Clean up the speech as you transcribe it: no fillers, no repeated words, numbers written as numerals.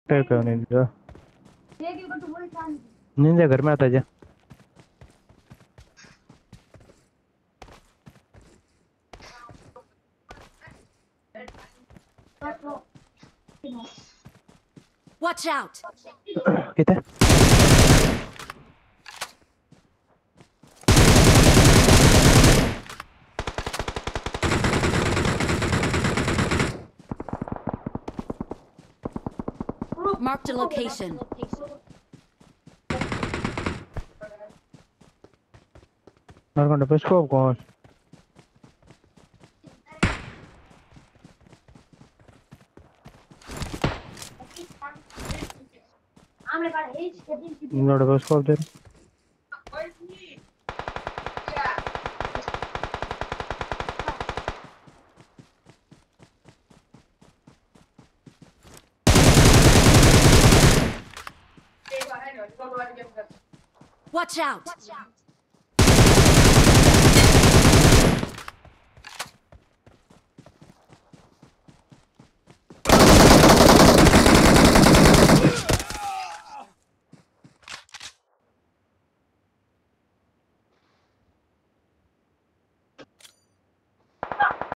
Tag कर Ninja. Ninja घर में आता जा। Watch out! किधर? Marked a location. नरकंडे पे स्कोप कौन? नरकंडे पे स्कोप दे। Watch out!